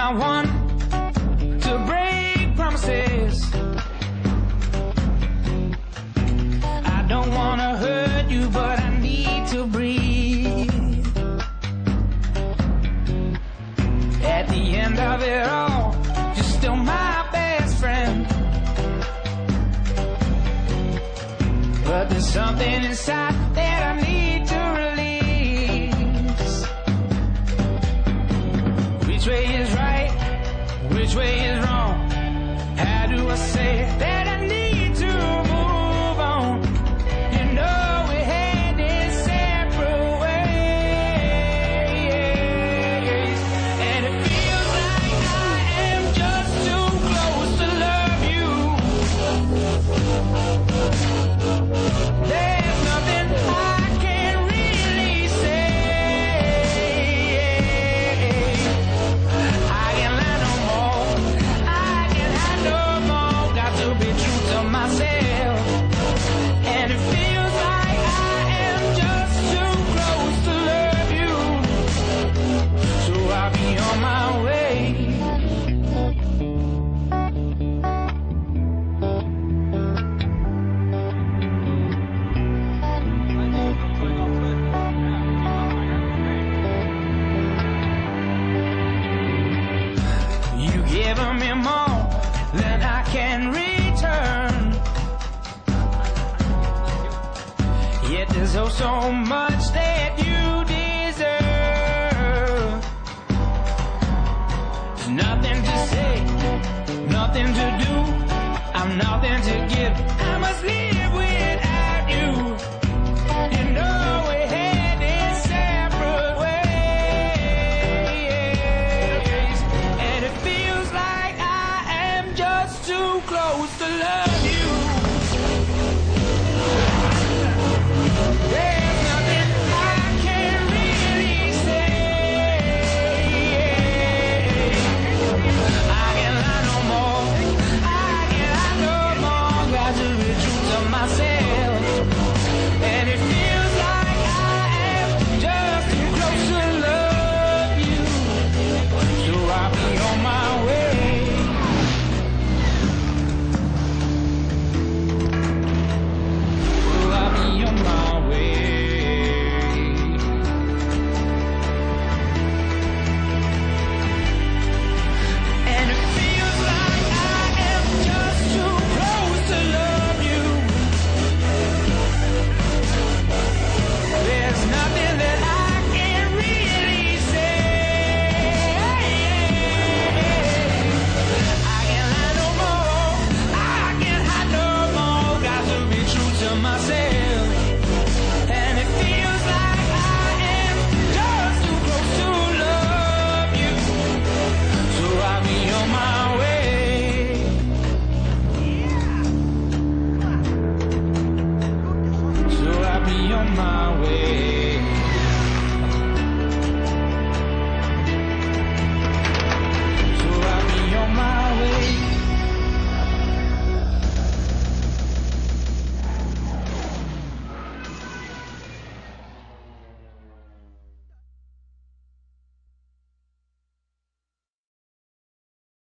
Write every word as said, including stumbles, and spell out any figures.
not one to break promises. I don't wanna hurt you, but I need to breathe. At the end of it all, you're still my best friend. But there's something inside that I need to release. Which way is right? Which way is wrong? How do I say that I need to move on? You know we're heading separate ways, and it feels like I am just too close to love you. There's nothing I can really say. I can lie no more. I can hide no more. Got to be true to myself. And it feels like I am just too close to love you. So I'll be on my way. You've given me more than I can return. Yet there's oh so much that you deserve. There's nothing to say, nothing to do. I'm nothing